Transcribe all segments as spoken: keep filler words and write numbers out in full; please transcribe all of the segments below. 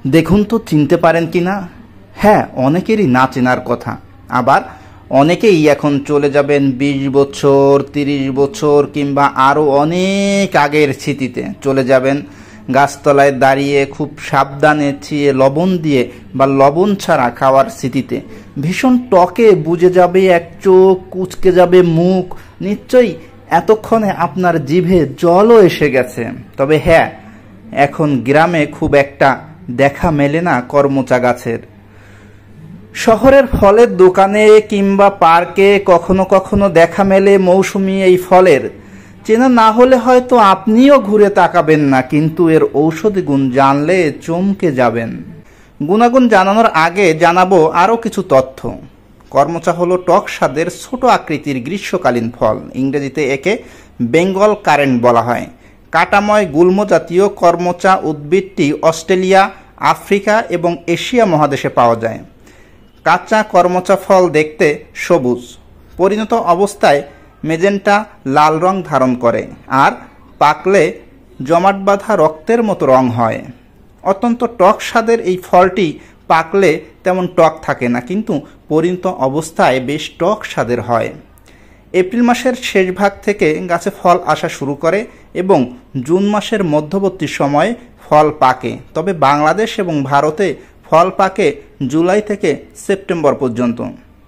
দেখুন তো চিনতে পারেন কিনা। হ্যাঁ, অনেকেরই না চেনার কথা। আবার অনেকেই এখন চলে যাবেন বিশ বছর, তিরিশ বছর কিংবা আরও অনেক আগের স্মৃতিতে চলে যাবেন। গাছতলায় দাঁড়িয়ে খুব সাবধানে চিয়ে লবণ দিয়ে বা লবণ ছাড়া খাওয়ার স্মৃতিতে ভীষণ টকে বুঝে যাবে এক চোখ, কুচকে যাবে মুখ। নিশ্চয়ই এতক্ষণে আপনার জিভে জলও এসে গেছে। তবে হ্যাঁ, এখন গ্রামে খুব একটা দেখা মেলে না কর্মচা গাছের। শহরের ফলের দোকানে কিংবা পার্কে কখনো কখনো দেখা মেলে মৌসুমি এই ফলের। চেনা না হলে হয়তো আপনিও ঘুরে তাকাবেন না, কিন্তু এর ঔষধি গুণ জানলে চমকে যাবেন। গুণাগুণ জানানোর আগে জানাবো আরও কিছু তথ্য। কর্মচা হলো টক স্বাদের ছোট আকৃতির গ্রীষ্মকালীন ফল। ইংরেজিতে একে বেঙ্গল কারেন্ট বলা হয়। কাটাময় গুল্ম জাতীয় কর্মচা উদ্ভিদটি অস্ট্রেলিয়া, আফ্রিকা এবং এশিয়া মহাদেশে পাওয়া যায়। কাঁচা কর্মচা ফল দেখতে সবুজ, পরিণত অবস্থায় মেজেন্টা লাল রং ধারণ করে, আর পাকলে জমাট বাঁধা রক্তের মতো রং হয়। অত্যন্ত টক স্বাদের এই ফলটি পাকলে তেমন টক থাকে না, কিন্তু পরিণত অবস্থায় বেশ টক স্বাদের হয়। এপ্রিল মাসের শেষ ভাগ থেকে গাছে ফল আসা শুরু করে এবং জুন মাসের মধ্যবর্তী সময়ে ফল পাকে। তবে বাংলাদেশ এবং ভারতে ফল পাকে জুলাই থেকে সেপ্টেম্বর পর্যন্ত।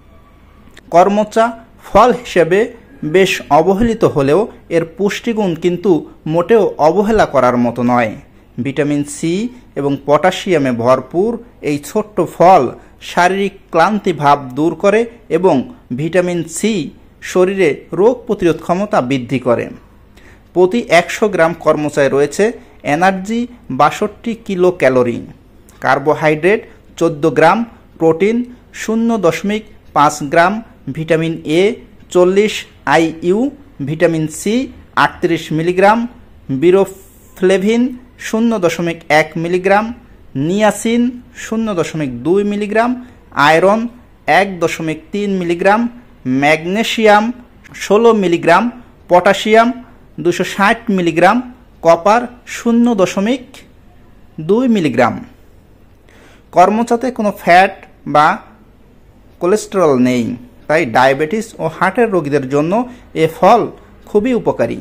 কর্মচা ফল হিসেবে বেশ অবহেলিত হলেও এর পুষ্টিগুণ কিন্তু মোটেও অবহেলা করার মতো নয়। ভিটামিন সি এবং পটাশিয়ামে ভরপুর এই ছোট্ট ফল শারীরিক ক্লান্তি ভাব দূর করে এবং ভিটামিন সি শরীরে রোগ প্রতিরোধ ক্ষমতা বৃদ্ধি করে। প্রতি একশো গ্রাম কর্মচায় রয়েছে এনার্জি বাষট্টি কিলো ক্যালোরি, কার্বোহাইড্রেট চোদ্দো গ্রাম, প্রোটিন শূন্য দশমিক পাঁচ গ্রাম, ভিটামিন এ চল্লিশ আইইউ, ভিটামিন সি আটত্রিশ মিলিগ্রাম, বিরোফ্লেভিন শূন্য দশমিক এক মিলিগ্রাম, নিয়াসিন শূন্য দশমিক দুই মিলিগ্রাম, আয়রন এক দশমিক তিন মিলিগ্রাম, ম্যাগনেশিয়াম ষোলো মিলিগ্রাম, পটাশিয়াম দুশো ষাট মিলিগ্রাম, কপার শূন্য দশমিক দুই মিলিগ্রাম। কর্মচাতে কোনো ফ্যাট বা কোলেস্টেরল নেই, তাই ডায়াবেটিস ও হার্টের রোগীদের জন্য এ ফল খুবই উপকারী।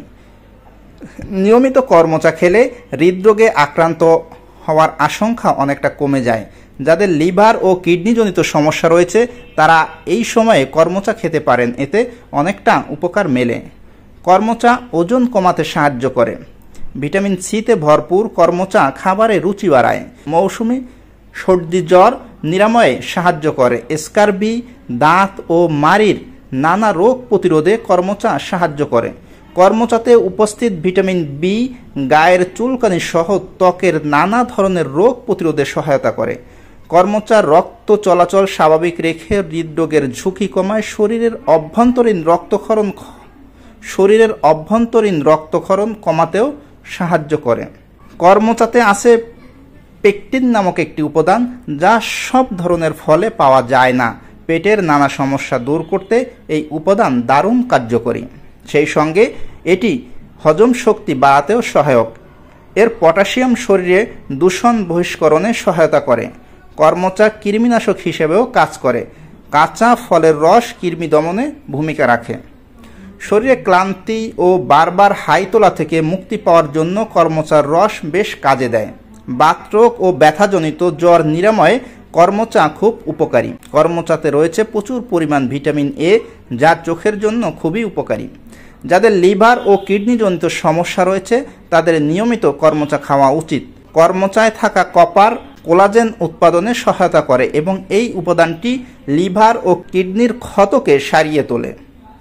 নিয়মিত কর্মচা খেলে হৃদরোগে আক্রান্ত হওয়ার আশঙ্কা অনেকটা কমে যায়। যাদের লিভার ও কিডনিজনিত সমস্যা রয়েছে তারা এই সময়ে কর্মচা খেতে পারেন, এতে অনেকটা উপকার মেলে। কর্মচা ওজন কমাতে সাহায্য করে। ভিটামিন সিতে ভরপুর কর্মচা খাবারে রুচি বাড়ায়। মৌসুমি সর্দি জ্বর নিরাময়ে সাহায্য করে। স্কারবি, দাঁত ও মাড়ির নানা রোগ প্রতিরোধে কর্মচা সাহায্য করে। কর্মচাতে উপস্থিত ভিটামিন বি গায়ের চুলকানি সহ ত্বকের নানা ধরনের রোগ প্রতিরোধে সহায়তা করে। কর্মচা রক্ত চলাচল স্বাভাবিক রেখে হৃদরোগের ঝুঁকি কমায়। শরীরের অভ্যন্তরীণ রক্তক্ষরণ শরীরের অভ্যন্তরীণ রক্তক্ষরণ কমাতেও সাহায্য করে। কর্মচাতে আছে পেকটিন নামক একটি উপাদান, যা সব ধরনের ফলে পাওয়া যায় না। পেটের নানা সমস্যা দূর করতে এই উপাদান দারুণ কার্যকরী। সেই সঙ্গে এটি হজম শক্তি বাড়াতেও সহায়ক। এর পটাশিয়াম শরীরে দূষণ বহিষ্করণে সহায়তা করে। কর্মচা কৃমিনাশক হিসেবেও কাজ করে। কাঁচা ফলের রস কৃমি দমনে ভূমিকা রাখে। শরীরে ক্লান্তি ও বারবার হাই তোলা থেকে মুক্তি পাওয়ার জন্য কর্মচার রস বেশ কাজে দেয়। বাতরোগ ও ব্যথাজনিত জ্বর নিরাময়ে কর্মচা খুব উপকারী। কর্মচাতে রয়েছে প্রচুর পরিমাণ ভিটামিন এ, যা চোখের জন্য খুবই উপকারী। যাদের লিভার ও কিডনিজনিত সমস্যা রয়েছে তাদের নিয়মিত কর্মচা খাওয়া উচিত। কর্মচায় থাকা কপার কোলাজেন উৎপাদনে সহায়তা করে এবং এই উপাদানটি লিভার ও কিডনির ক্ষতকে সারিয়ে তোলে।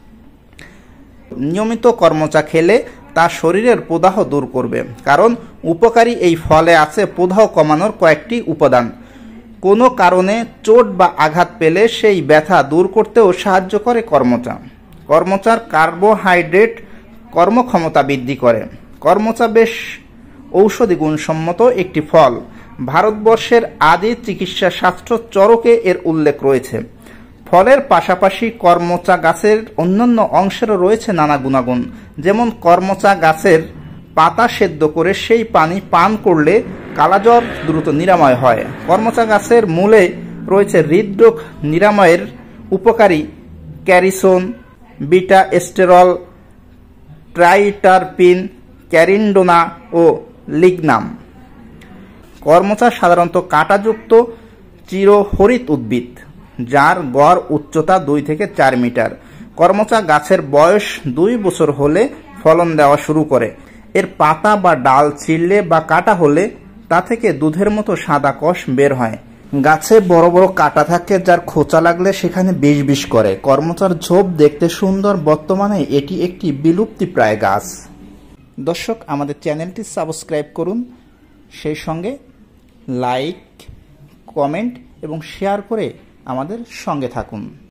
নিয়মিত কর্মচা খেলে তা শরীরের প্রদাহ দূর করবে, কারণ উপকারী এই ফলে আছে প্রদাহ কমানোর কয়েকটি উপাদান। কোনো কারণে চোট বা আঘাত পেলে সেই ব্যথা দূর করতেও সাহায্য করে কর্মচা। কর্মচার কার্বোহাইড্রেট কর্মক্ষমতা বৃদ্ধি করে। কর্মচা বেশ ঔষধি গুণসম্মত একটি ফল। ভারতবর্ষের আদি চিকিৎসা শাস্ত্র চরকে এর উল্লেখ রয়েছে। ফলের পাশাপাশি কর্মচা গাছের অন্যান্য অংশেরও রয়েছে নানা গুণাগুণ। যেমন কর্মচা গাছের পাতা সেদ্ধ করে সেই পানি পান করলে কালাজ্বর দ্রুত নিরাময় হয়। কর্মচা গাছের মূলে রয়েছে হৃদরোগ নিরাময়ের উপকারী ক্যারিসোন, বিটা এস্টেরল, ট্রাইটারপিন, ক্যারিন্ডোনা ও লিগনাম। কর্মচা সাধারণত কাঁটাযুক্ত চিরহরিৎ উদ্ভিদ, যার গড় উচ্চতা দুই থেকে চার মিটার। কর্মচা গাছের বয়স দুই বছর হলে ফলন দেওয়া শুরু করে। এর পাতা বা ডাল ছিঁড়লে বা কাটা হলে তা থেকে দুধের মতো সাদা কষ বের হয়। গাছে বড় বড় কাটা থাকে, যার খোঁচা লাগলে সেখানে বিষ বিষ করে। কর্মচার ঝোপ দেখতে সুন্দর, বর্তমানে এটি একটি বিলুপ্তিপ্রায় গাছ। দর্শক, আমাদের চ্যানেলটি সাবস্ক্রাইব করুন, সেই সঙ্গে লাইক, কমেন্ট এবং শেয়ার করে আমাদের সঙ্গে থাকুন।